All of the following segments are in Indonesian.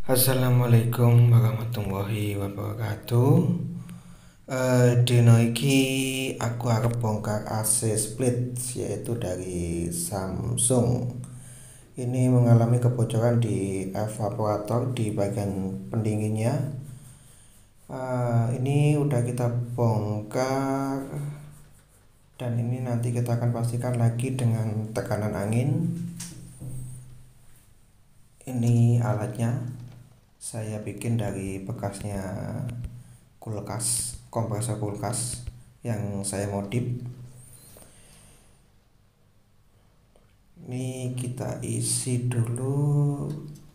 Assalamualaikum warahmatullahi wabarakatuh. Dino iki aku arep bongkar AC split yaitu dari Samsung. Ini mengalami kebocoran di evaporator di bagian pendinginnya. Ini udah kita bongkar dan ini nanti kita akan pastikan lagi dengan tekanan angin. Ini alatnya. Saya bikin dari bekasnya kulkas, kompresor kulkas yang saya modif. Ini kita isi dulu.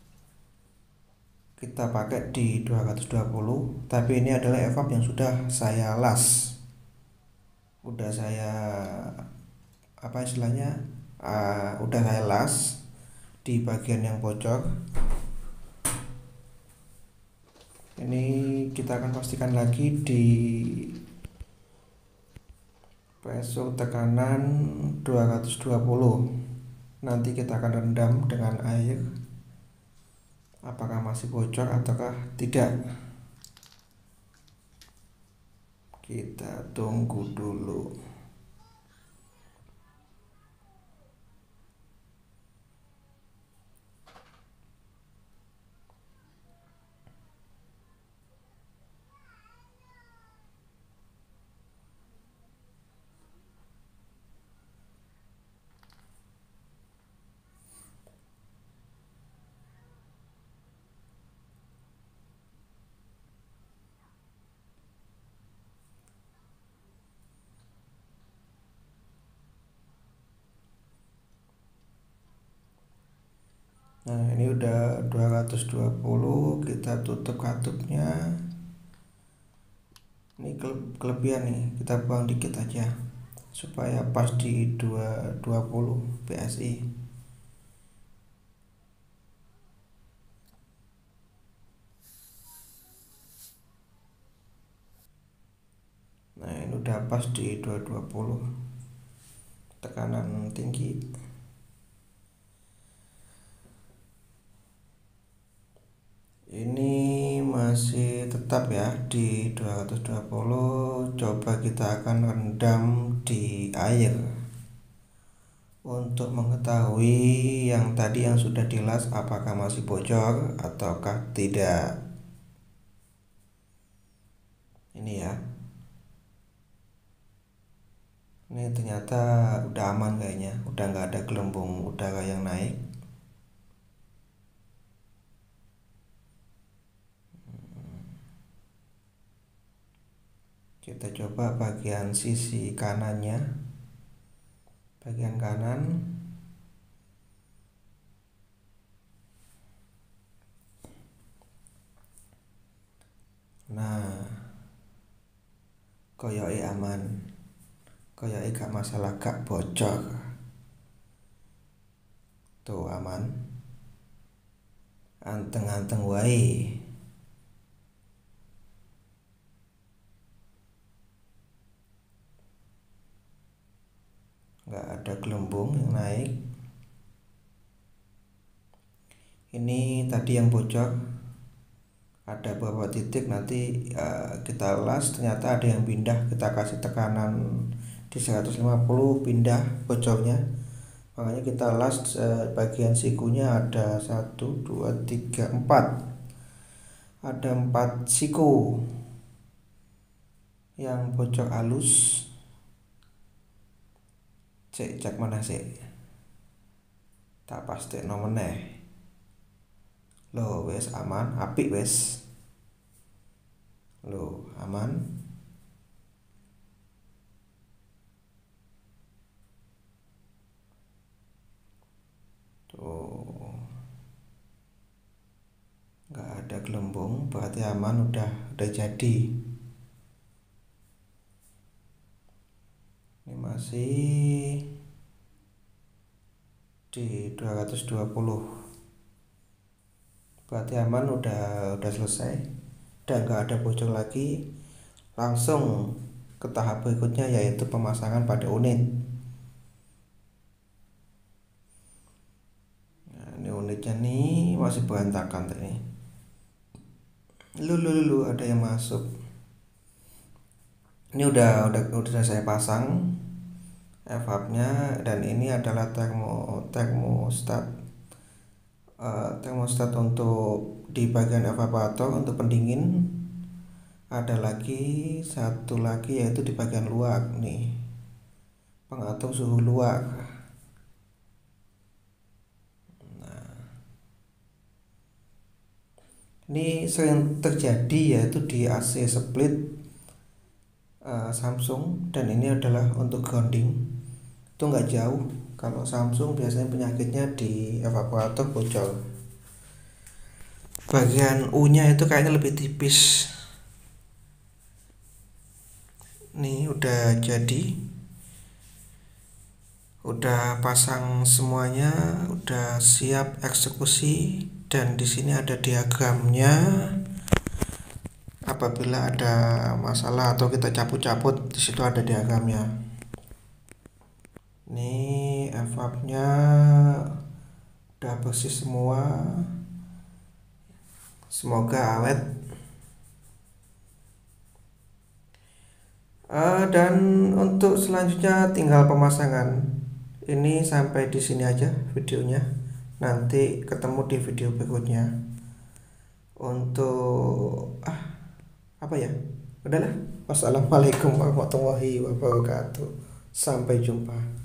Kita pakai di 220, tapi ini adalah evap yang sudah saya las. Udah saya apa istilahnya? Udah saya las di bagian yang bocor. Ini kita akan pastikan lagi di pressure tekanan 220. Nanti kita akan rendam dengan air. Apakah masih bocor ataukah tidak? Kita tunggu dulu. Nah, ini udah 220, kita tutup katupnya. Ini kelebihan nih, kita buang dikit aja supaya pas di 220 PSI. Nah, ini udah pas di 220. Tekanan tinggi. Ini masih tetap ya di 220. Coba kita akan rendam di air untuk mengetahui yang tadi yang sudah dilas apakah masih bocor ataukah tidak. Ini ya. Ini ternyata udah aman kayaknya, udah nggak ada gelembung udara yang naik. Kita coba bagian sisi kanannya, bagian kanan. Nah, koyoke aman, koyoke gak masalah, gak bocor. Tuh aman, anteng-anteng wae. Nggak ada gelembung yang naik. Ini tadi yang bocor ada beberapa titik, nanti kita las ternyata ada yang pindah, kita kasih tekanan di 150 pindah bocornya. Makanya kita las bagian sikunya ada 1 2 3 4, ada 4 siku yang bocor halus. Cek mana sih, tak pasti nomeneh. Loh wes aman, apik wes. Loh aman. Tuh nggak ada gelembung, berarti aman, udah jadi. Ini masih di 220, berarti aman, udah selesai, udah nggak ada bocor lagi. Langsung ke tahap berikutnya yaitu pemasangan pada unit. Nah, ini unitnya nih masih berantakan nih, Lu ada yang masuk. Ini udah saya pasang evapnya, dan ini adalah termostat termostat untuk di bagian evaporator untuk pendingin. Ada lagi satu lagi yaitu di bagian luar nih, pengatur suhu luar. Ini sering terjadi yaitu di AC split Samsung, dan ini adalah untuk grounding. Itu nggak jauh. Kalau Samsung biasanya penyakitnya di evaporator bocor. Bagian U-nya itu kayaknya lebih tipis. Nih udah jadi. Udah pasang semuanya, udah siap eksekusi, dan di sini ada diagramnya. Apabila ada masalah atau kita cabut-cabut, di situ ada diagramnya. Ini evapnya udah bersih semua. Semoga awet. Dan untuk selanjutnya tinggal pemasangan. Ini sampai di sini aja videonya. Nanti ketemu di video berikutnya. Untuk apa ya? Udahlah. Wassalamualaikum warahmatullahi wabarakatuh. Sampai jumpa.